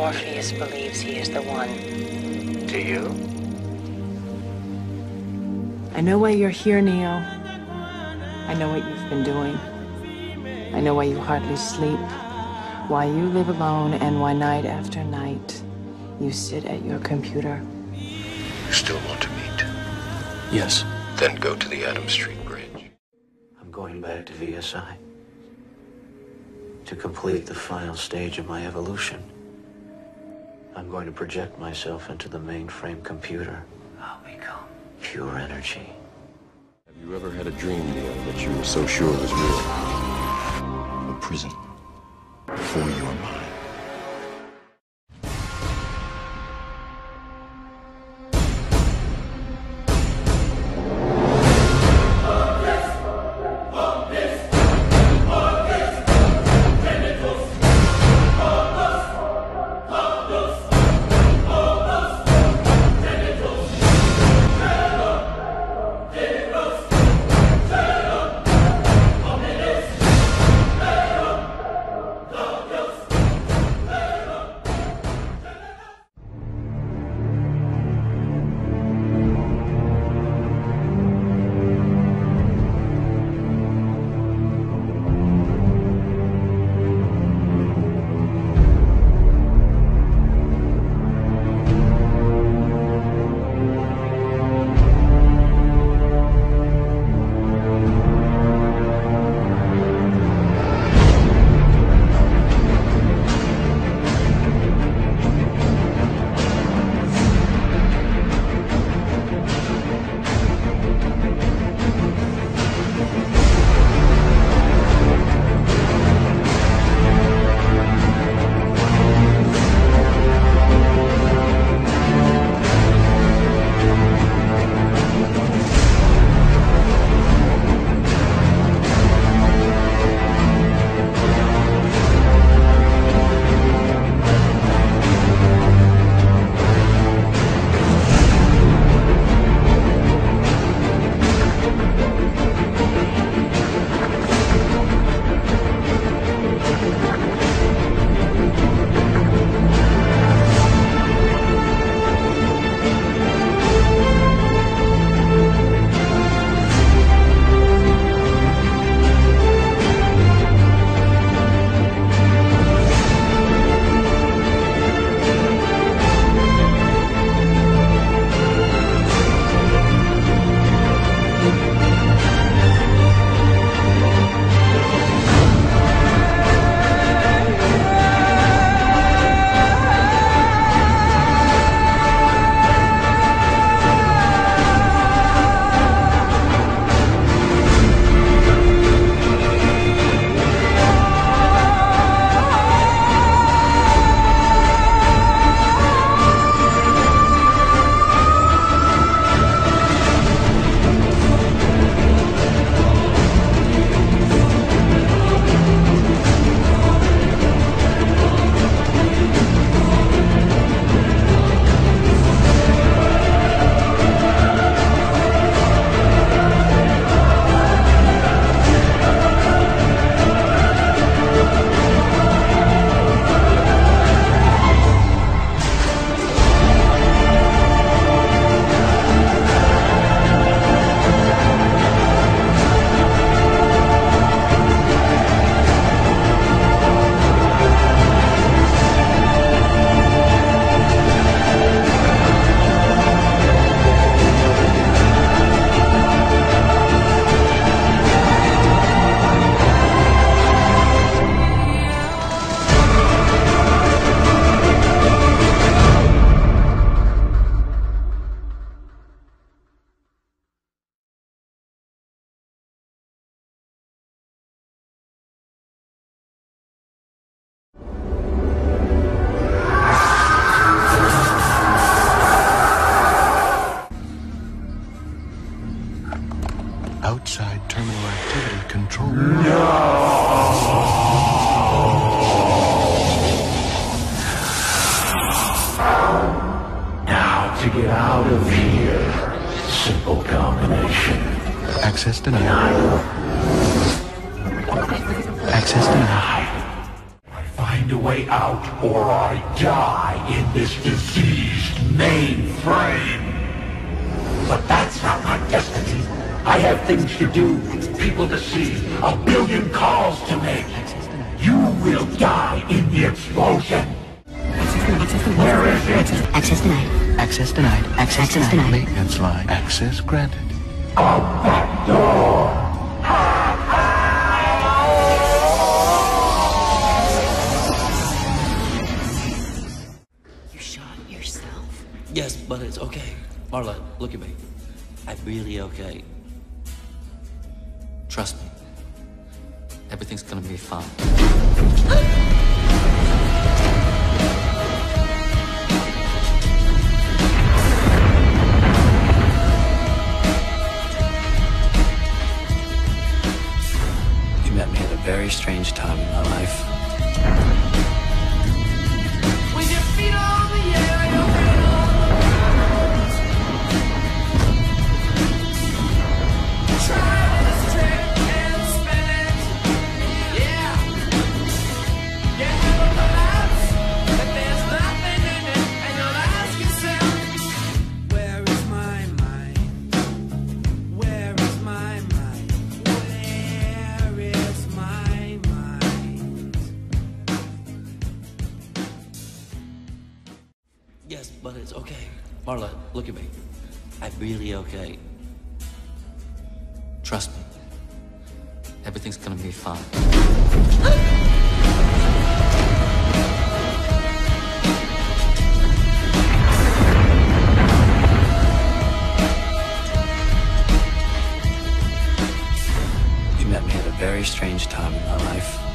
Morpheus believes he is the one. Do you? I know why you're here, Neo. I know what you've been doing. I know why you hardly sleep, why you live alone, and why night after night you sit at your computer. You still want to meet? Yes. Then go to the Adam Street Bridge. I'm going back to VSI to complete the final stage of my evolution. I'm going to project myself into the mainframe computer. I'll become pure energy. Have you ever had a dream, Neil, that you were so sure was real? A prison for your mind. Outside terminal activity control. Now to get out of here. Simple combination. Access denied. Access denied. I find find a way out, or I die in this diseased mainframe. But that's not my destiny. I have things to do, people to see, 1 billion calls to make. You will die in the explosion. Where is it? Access denied. Access denied. Access denied. Maintenance line. Access granted. Out that door! You shot yourself? Yes, but it's okay. Marla, look at me. I'm really okay. Trust me. Everything's gonna be fine. You met me at a very strange time in my life. With your feet on the air, your head on the ground. Try this trick and spin it. Yeah. You have a collapse, but there's nothing in it, and you'll ask yourself, where is my mind? Where is my mind? Where is my mind? Yes, but it's okay. Marla, look at me. I'm really okay. Trust me. Everything's gonna be fine. You met me at a very strange time in my life.